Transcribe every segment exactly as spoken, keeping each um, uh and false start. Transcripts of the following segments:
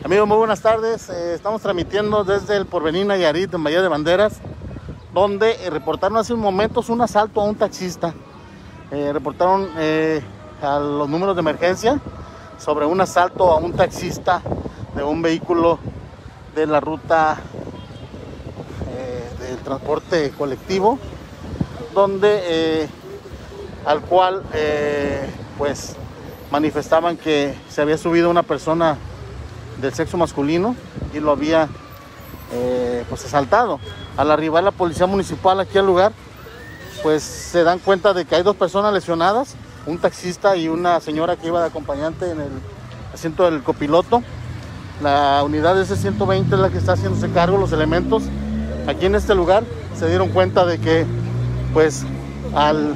Amigos, muy buenas tardes. Eh, estamos transmitiendo desde el Porvenir Nayarit, en Bahía de Banderas, donde eh, reportaron hace unos momentos un asalto a un taxista. Eh, reportaron eh, a los números de emergencia sobre un asalto a un taxista de un vehículo de la ruta eh, del transporte colectivo, donde eh, al cual eh, pues manifestaban que se había subido una persona del sexo masculino y lo había eh, pues asaltado. Al arribar la policía municipal aquí al lugar, pues se dan cuenta de que hay dos personas lesionadas, un taxista y una señora que iba de acompañante en el asiento del copiloto. La unidad de ese ciento veinte es la que está haciéndose cargo. Los elementos aquí en este lugar se dieron cuenta de que pues al,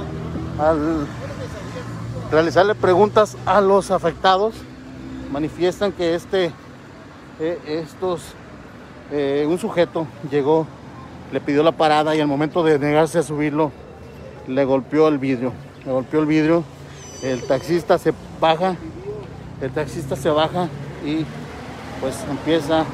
al realizarle preguntas a los afectados, manifiestan que este eh, estos eh, un sujeto llegó, le pidió la parada y al momento de negarse a subirlo le golpeó el vidrio, le golpeó el vidrio. El taxista se baja, el taxista se baja y pues empieza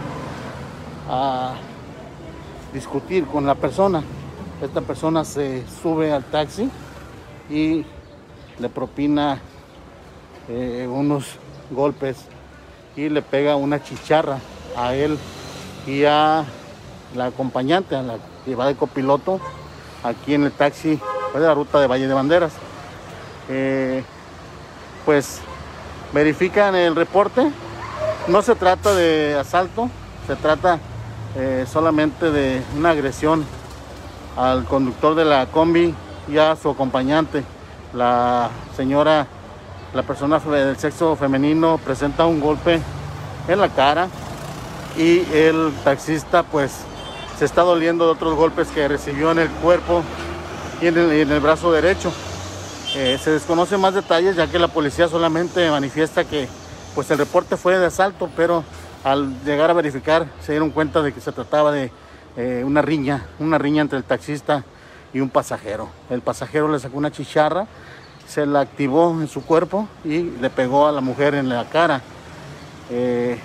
a discutir con la persona. Esta persona se sube al taxi y le propina eh, unos golpes y le pega una chicharra a él y a la acompañante, a la que va de copiloto aquí en el taxi de la ruta de Valle de Banderas. Eh, pues verifican el reporte, no se trata de asalto, se trata eh, solamente de una agresión al conductor de la combi y a su acompañante. La señora, la persona del sexo femenino, presenta un golpe en la cara y el taxista pues se está doliendo de otros golpes que recibió en el cuerpo y en el, en el brazo derecho. Eh, se desconocen más detalles, ya que la policía solamente manifiesta que pues el reporte fue de asalto, pero al llegar a verificar se dieron cuenta de que se trataba de eh, una riña, una riña entre el taxista y un pasajero. El pasajero le sacó una chicharra, se la activó en su cuerpo y le pegó a la mujer en la cara. Eh,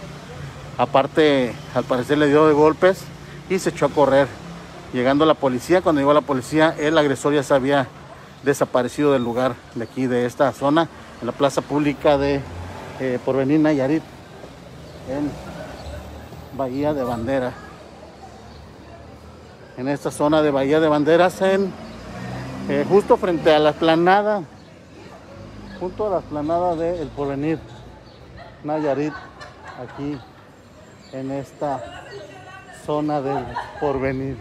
aparte, al parecer le dio de golpes y se echó a correr. Llegando la policía, cuando llegó la policía, el agresor ya se había desaparecido del lugar de aquí, de esta zona, en la plaza pública de eh, Porvenir Nayarit, en Bahía de Banderas. En esta zona de Bahía de Banderas, en eh, justo frente a la explanada, junto a la explanada de El Porvenir Nayarit, aquí en esta zona del Porvenir.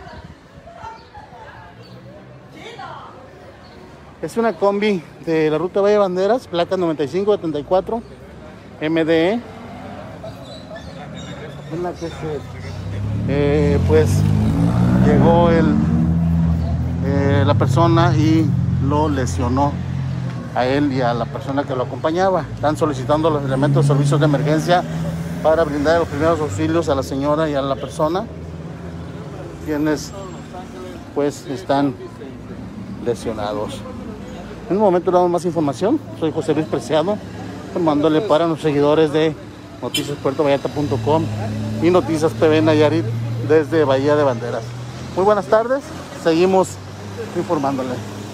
Es una combi de la ruta Valle de Banderas, placa noventa y cinco setenta y cuatro M D E, en la que se eh, pues llegó el, eh, la persona y lo lesionó a él y a la persona que lo acompañaba. Están solicitando los elementos de servicios de emergencia para brindar los primeros auxilios a la señora y a la persona, quienes pues están lesionados. En un momento le damos más información. Soy José Luis Preciado, informándole para los seguidores de Noticias Puerto Vallarta punto com y Noticias T V Nayarit desde Bahía de Banderas. Muy buenas tardes, seguimos informándole.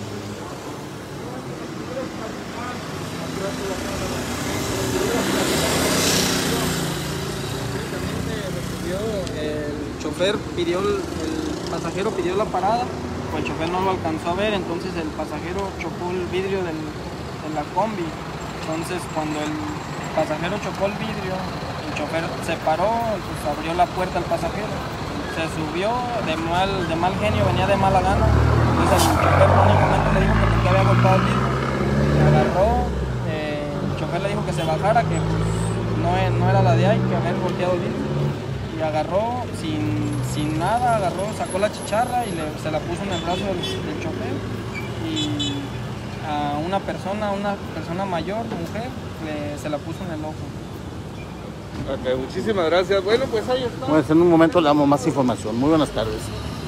El chofer pidió, el, el pasajero pidió la parada, pues el chofer no lo alcanzó a ver, entonces el pasajero chocó el vidrio del, de la combi. Entonces cuando el pasajero chocó el vidrio, el chofer se paró, pues abrió la puerta al pasajero, se subió de mal, de mal genio, venía de mala gana. Entonces el chofer únicamente le dijo que había golpeado el vidrio, se agarró, eh, el chofer le dijo que se bajara, que pues, no, no era la de ahí, que había golpeado el vidrio. Y agarró sin, sin nada, agarró, sacó la chicharra y le, se la puso en el brazo del, del chofer. Y a una persona, una persona mayor, mujer, le, se la puso en el ojo. Ok, muchísimas gracias. Bueno, pues ahí está. Pues en un momento le damos más información. Muy buenas tardes.